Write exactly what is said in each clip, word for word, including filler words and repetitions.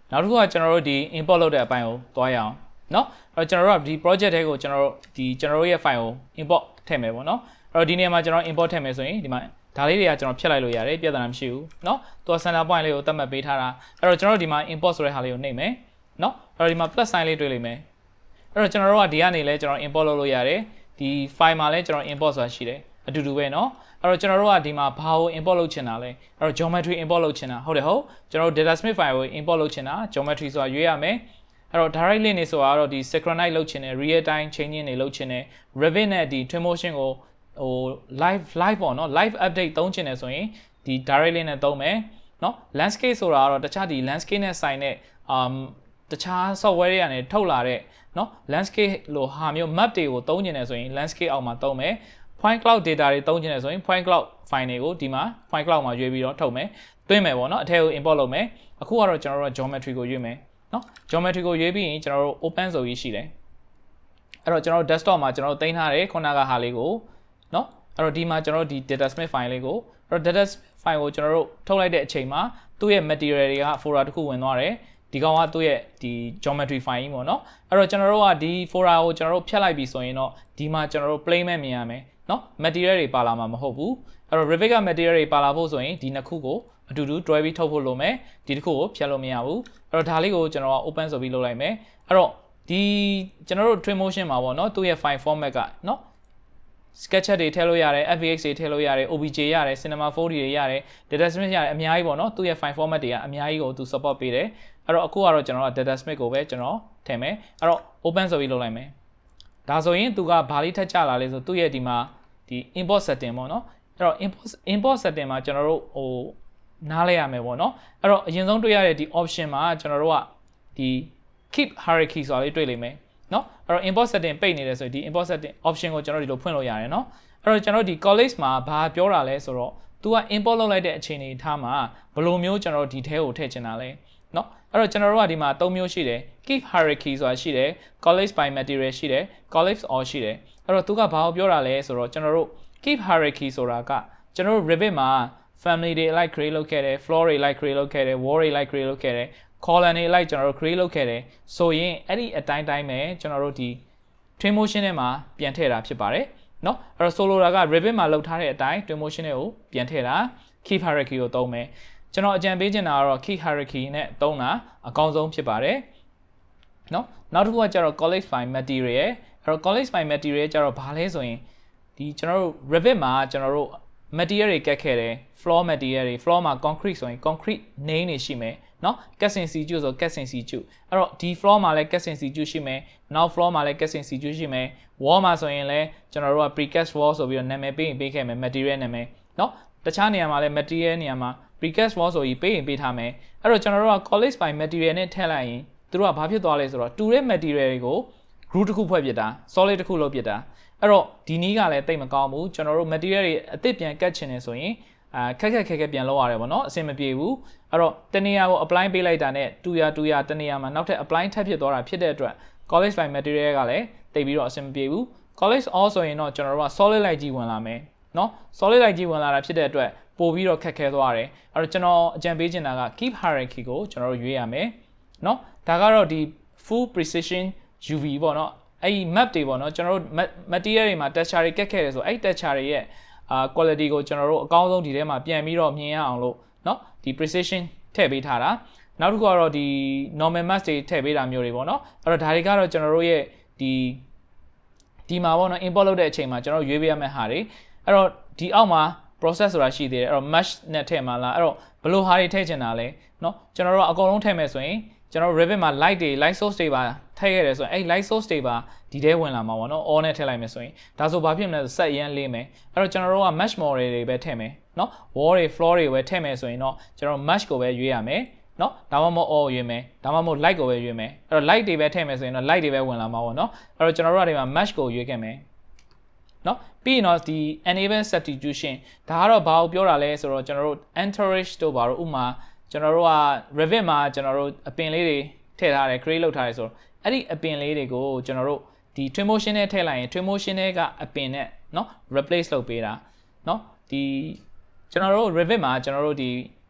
နောက်တစ်ခုကကျွန်တော်တို့ဒီ import လုပ်တဲ့အပိုင်းကိုတွားရအောင်เนาะအဲ့တော့ကျွန်တော်တို့ကဒီ project တွေကိုကျွန်တော်တို့ဒီကျွန်တော်တို့ရဲ့ file ကို import ထည့်မယ်ပေါ့เนาะအဲ့တော့ဒီနေရာမှာကျွန်တော် import ထည့်မယ်ဆိုရင်ဒီမှာဒါလေးတွေကကျွန်တော်ဖြတ်လိုက်လို့ရတယ်ပြဿနာမရှိဘူးเนาะသူက center point လေးကိုသတ်မှတ်ပေးထားတာအဲ့တော့ကျွန်တော်တို့ဒီမှာ import ဆိုတဲ့ဟာလေးကိုနှိပ်မယ်เนาะအဲ့တော့ဒီမှာ plus sign လေးတွေ့လိမ့်မယ်အဲ့တော့ကျွန်တော်တို့ကဒီကနေလဲကျွန်တော် import လုပ်လို့ရတယ်ဒီ file မှာလဲကျွန်တော် import ဆိုတာရှိတယ်အတူတူပဲเนาะအဲ့တော့ကျွန်တော်တို့ကဒီမှာဘာကို import လုပ်ချင်တာလဲအဲ့တော့ geometry import လုပ်ချင်တာဟုတ်တယ်ဟုတ်ကျွန်တော်တို့ Datasmith file ကို import လုပ်ချင်တာ geometry ဆိုတာရွေးရမယ်အဲ့တော့ direct link နေဆိုတာကတော့ဒီ synchronize လုပ်ချင်တယ် real time changing တွေလုပ်ချင်တယ် Revit နဲ့ဒီ Twinmotion ကိုဟို live live ပေါ့နော် live update သုံးချင်တယ်ဆိုရင်ဒီ direct link နဲ့သုံးမယ်เนาะ landscape ဆိုတာကတော့တခြားဒီ landscape နဲ့ဆိုင်တဲ့ um တခြား software တွေကနေထုတ်လာတဲ့เนาะ landscape လို့ဟာမျိုး map တွေကိုသုံးချင်တယ်ဆိုရင် landscape အောက်မှာသုံးမယ် point cloud data တွေသုံးချင်တယ်ဆိုရင် point cloud file တွေကိုဒီမှာ point cloud မှာရွေးပြီးတော့ထုတ်မယ်တွင်းမယ်ပေါ့နော်အထက်ကို import လုပ်မယ်အခုကတော့ကျွန်တော်တို့ geometry ကိုရွေးမယ်เนาะ geometry ကိုရွေးပြီးရင်ကျွန်တော်တို့ open ဆိုပြီးရှိတယ်အဲ့တော့ကျွန်တော်တို့ desktop မှာကျွန်တော်တို့တင်ထားတယ်ခုနကဟာလေးကိုเนาะအဲ့တော့ဒီမှာကျွန်တော်တို့ဒီ Datasmith file လေးကိုအဲ့တော့ Datasmith file ကိုကျွန်တော်တို့ထုတ်လိုက်တဲ့အချိန်မှာသူ့ရဲ့ material တွေက folder တစ်ခုဝင်သွားတယ်ဒီကောင်ကသူ့ရဲ့ဒီ geometry file ကြီးပေါ့เนาะအဲ့တော့ကျွန်တော်တို့ကဒီ folder ကိုကျွန်တော်တို့ဖြတ်လိုက်ပြီဆိုရင်တော့ဒီမှာကျွန်တော်တို့ plain မဲ့မြင်ရမယ်เนาะ material တွေပါလာမှာမဟုတ်ဘူးအဲ့တော့ Revit က material တွေပါလာဖို့ဆိုရင်ဒီနှစ်ခုကိုအတူတူတွဲပြီးထုတ်ဖို့လိုမယ်ဒီတစ်ခုကိုဖြတ်လို့မရဘူးအဲ့တော့ဒါလေးကိုကျွန်တော်က open ဆိုပြီးလုပ်လိုက်မယ်အဲ့တော့ဒီကျွန်တော်တို့ Twinmotion မှာပေါ့เนาะသူ့ရဲ့ file format ကเนาะ sketch တွေထည့်လို့ရတယ် F V X တွေထည့်လို့ရတယ် O B J ရတယ် Cinema four D တွေရတယ် Datasmith ရတယ်အများကြီးပေါ့เนาะသူ့ရဲ့ file format တွေကအများကြီးကိုသူ support ပေးတယ်အဲ့တော့အခုကတော့ကျွန်တော်က Datasmith ကိုပဲကျွန်တော်ထည့်မယ်အဲ့တော့ open ဆိုပြီးလုပ်လိုက်မယ်ဒါဆိုရင်သူကဘာလေးထပ်ချလာလဲဆိုသူ့ရဲ့ဒီမှာဒီ import setting ပေါ့เนาะအဲ့တော့ import import setting မှာကျွန်တော်တို့ဟိုနားလဲရမယ်ပေါ့เนาะအဲ့တော့အရင်ဆုံးတွေ့ရတဲ့ဒီ option မှာကျွန်တော်တို့ကဒီ keep hierarchy ဆိုတာလေးတွေ့လိမ့်မယ်เนาะအဲ့တော့ import setting ပိတ်နေတယ်ဆိုရင်ဒီ import setting option ကိုကျွန်တော်ဒီလိုဖွင့်လို့ရတယ်เนาะအဲ့တော့ကျွန်တော်ဒီ college မှာဘာပြောတာလဲဆိုတော့ तू က import လုပ်လိုက်တဲ့အချိန်တွေထားမှာဘယ်လိုမျိုးကျွန်တော်ဒီထဲကိုထည့်ချင်တာလဲเนาะအဲ့တော့ကျွန်တော်တို့ကဒီမှာသုံးမျိုးရှိတယ် keep hierarchy ဆိုတာရှိတယ် college by material ရှိတယ် college all ရှိတယ်အဲ့တော့ तू ကဘာကိုပြောတာလဲဆိုတော့ကျွန်တော်တို့ keep hierarchy ဆိုတာကကျွန်တော်တို့ Revit မှာ family တွေ like create လုပ်ခဲ့တယ် floor တွေ like create လုပ်ခဲ့တယ် wall တွေ like create လုပ်ခဲ့တယ် column တွေ like ကျွန်တော်တို့ create လုပ်ခဲ့တယ်ဆိုရင်အဲ့ဒီအတိုင်းတိုင်းပဲကျွန်တော်တို့ဒီ Twinmotion ထဲမှာပြန်ထည့်တာဖြစ်ပါတယ်เนาะအဲ့တော့ solo တာက Revit မှာလုပ်ထားတဲ့အတိုင်း Twinmotion ထဲကိုပြန်ထည့်တာ keep hierarchy ကိုသုံးမယ်ကျွန်တော်အကြံပေးချင်တာကတော့ keep hierarchy နဲ့သုံးတာအကောင်းဆုံးဖြစ်ပါတယ်เนาะနောက်တစ်ခုကကျတော့ college by material အဲ့တော့ college by material ကျတော့ဘာလဲဆိုရင်ဒီကျွန်တော်တို့ Revit မှာကျွန်တော်တို့ material တွေကတ်ခဲ့တယ် floor material တွေ floor မှာ concrete ဆိုရင် concrete name တွေရှိမယ်เนาะကတ်စင်စီကျူဆိုကတ်စင်စီကျူအဲ့တော့ဒီ floor မှာလည်းကတ်စင်စီကျူရှိမယ်နောက် floor မှာလည်းကတ်စင်စီကျူရှိမယ် wall မှာဆိုရင်လည်းကျွန်တော်တို့က precast wall ဆိုပြီးတော့နာမည်ပေးရင်ပေးခဲ့မယ် material နာမည်เนาะတခြားနေရာမှာလည်း material နေရာမှာ precast wall ဆိုပြီးပေးရင်ပေးထားမယ်အဲ့တော့ကျွန်တော်တို့က college by material နဲ့ထည့်လိုက်ရင်သူတို့ကဘာဖြစ်သွားလဲဆိုတော့တူတဲ့ material တွေကို group တစ်ခုဖွဲ့ပြတာ solid တစ်ခုလုပ်ပြတာအဲ့တော့ဒီနည်းကလည်းတိတ်မကောင်းဘူးကျွန်တော်တို့ material တွေအသစ်ပြန်ကတ်ချင်နေဆိုရင်အာခက်ခက်ခက်ခက်ပြန်လုပ်ရတယ်ပေါ့နော်အဆင်မပြေဘူးအဲ့တော့တနေရာကို apply ပေးလိုက်တာနဲ့တူရတူရတနေရာမှာနောက်ထပ် apply ထပ်ဖြစ်သွားတာဖြစ်တဲ့အတွက် college by material ကလည်းတိတ်ပြီးတော့အဆင်မပြေဘူး college all ဆိုရင်တော့ကျွန်တော်တို့က solid လိုက်ကြီးဝင်လာမယ်နော် solid လိုက်ကြီးဝင်လာတာဖြစ်တဲ့အတွက်ပို့ပြီးတော့ခက်ခဲသွားတယ်အဲ့တော့ကျွန်တော်အကြံပေးချင်တာက keep hierarchy ကိုကျွန်တော်တို့ရွေးရမယ်နော်ဒါကတော့ဒီ full precision U V ပေါ့နော်အဲ့ဒီ map တွေပေါ့နော်ကျွန်တော်တို့ material တွေမှာ texture တွေကတ်ခဲ့တယ်ဆိုအဲ့ texture တွေရဲ့အာ quality ကိုကျွန်တော်တို့အကောင်းဆုံးဒီထဲမှာပြန်ပြီးတော့မြင်ရအောင်လို့เนาะဒီ precision ထည့်ပေးထားတာနောက်တစ်ခုကတော့ဒီ normal mask တွေထည့်ပေးတာမျိုးတွေပေါ့နော်အဲ့တော့ဒါတွေကတော့ကျွန်တော်တို့ရဲ့ဒီဒီမှာပေါ့နော် import လုပ်တဲ့အချိန်မှာကျွန်တော်ရွေးပေးရမယ့်ဟာတွေအဲ့တော့ဒီအောက်မှာ process ဆိုတာရှိသေးတယ်အဲ့တော့ mesh နဲ့ထည့်မှာလားအဲ့တော့ဘယ်လိုဟာတွေထည့်ချင်တာလဲเนาะကျွန်တော်တို့အကုန်လုံးထည့်မယ်ဆိုရင်ကျွန်တော် Revit မှာ light တွေ light source တွေပါထည့်ခဲ့တယ်ဆိုရင်အဲ့ light source တွေပါဒီထဲဝင်လာမှာပေါ့နော် all နဲ့ထည့်လိုက်မယ်ဆိုရင်ဒါဆိုဘာဖြစ်မလဲဆိုဆက်ရမ်းလေးမယ်အဲ့တော့ကျွန်တော်တို့က mesh model တွေပဲထည့်မယ်เนาะ wall တွေ floor တွေပဲထည့်မယ်ဆိုရင်တော့ကျွန်တော် mesh ကိုပဲရွေးရမယ်เนาะဒါမှမဟုတ် all ရွေးမယ်ဒါမှမဟုတ် light ကိုပဲရွေးမယ်အဲ့တော့ light တွေပဲထည့်မယ်ဆိုရင်တော့ light တွေပဲဝင်လာမှာပေါ့နော်အဲ့တော့ကျွန်တော်တို့ကဒီမှာ mesh ကိုရွေးခဲ့မယ်เนาะပြီးရင်တော့ဒီ enable substitution ဒါကတော့ဘာကိုပြောတာလဲဆိုတော့ကျွန်တော်တို့ entourage တို့ဘာလို့ဥမာကျွန်တော်တို့က Revit မှာကျွန်တော်တို့အပင်လေးတွေထည့်ထားတယ် create လုပ်ထားတယ်ဆိုတော့အဲ့ဒီအပင်လေးတွေကိုကျွန်တော်တို့ဒီ Twinmotion နဲ့ထည့်လိုက်ရင် Twinmotion နဲ့ကအပင်နဲ့เนาะ replace လုပ်ပေးတာเนาะဒီကျွန်တော်တို့ Revit မှာကျွန်တော်တို့ဒီ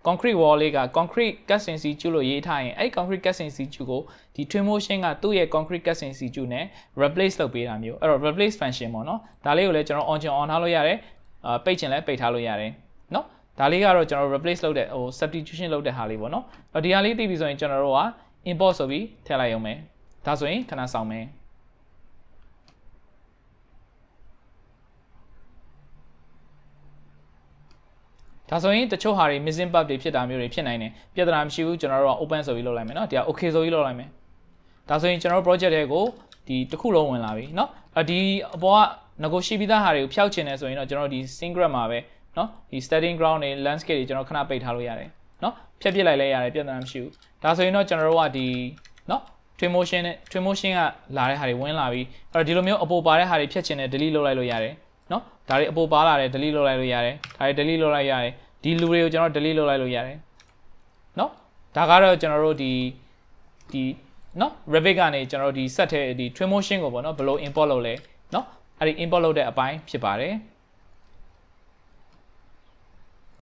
concrete wall လေးက concrete casting C ကျလို့ရေးထားရင်အဲ့ concrete casting C ကျကိုဒီ Twinmotion ကသူ့ရဲ့ concrete casting C ကျနဲ့ replace လုပ်ပေးတာမျိုးအဲ့တော့ replace function ပေါ့နော်ဒါလေးကိုလည်းကျွန်တော် on ချင် on ထားလို့ရတယ်အာပိတ်ချင်လည်းပိတ်ထားလို့ရတယ်နော်ဒါလေးကတော့ကျွန်တော် replace လုပ်တဲ့ဟို substitution လုပ်တဲ့ဟာလေးပေါ့နော်အဲ့ဒီဟာလေးသိပြီဆိုရင်ကျွန်တော်တို့က import ဆိုပြီးထည့်လိုက်ရုံပဲဒါဆိုရင်ခဏဆောင်မယ်ဒါဆိုရင်တချို့ဟာတွေ missing part တွေဖြစ်တာမျိုးတွေဖြစ်နိုင်တယ်ပြဿနာမရှိဘူးကျွန်တော်တို့က open ဆိုပြီးလုပ်လိုက်မယ်เนาะဒီက okay ဆိုပြီးလုပ်လိုက်မယ်ဒါဆိုရင်ကျွန်တော်တို့ project တွေကိုဒီတစ်ခုလုံးဝင်လာပြီเนาะအဒီအပေါ်က negotiate ပြီးသားဟာတွေကိုဖျောက်ချင်တယ်ဆိုရင်တော့ကျွန်တော်တို့ဒီ scene grab မှာပဲเนาะဒီ starting ground တွေ landscape တွေကျွန်တော်ခဏပိတ်ထားလို့ရတယ်เนาะဖြတ်ပစ်လိုက်လဲရတယ်ပြဿနာမရှိဘူးဒါဆိုရင်တော့ကျွန်တော်တို့ကဒီเนาะ Twinmotion နဲ့ Twinmotion ကလာတဲ့ဟာတွေဝင်လာပြီအဲ့တော့ဒီလိုမျိုးအပေါ်ပါတဲ့ဟာတွေဖြတ်ချင်တယ် delete လုပ်လိုက်လို့ရတယ်เนาะဒါတွေအပေါ်ပါလာတယ် delete လုပ်လိုက်လို့ရတယ်ဒါတွေ delete လုပ်လိုက်ရတယ်ဒီလူတွေကိုကျွန်တော် delete လုပ်လိုက်လို့ရတယ်เนาะဒါကတော့ကျွန်တော်တို့ဒီဒီเนาะ Revit ကနေကျွန်တော်တို့ဒီ set တဲ့ဒီ Twinmotion ကိုပေါ့เนาะဘယ်လို import လုပ်လဲเนาะအဲ့ဒီ import လုပ်တဲ့အပိုင်းဖြစ်ပါတယ်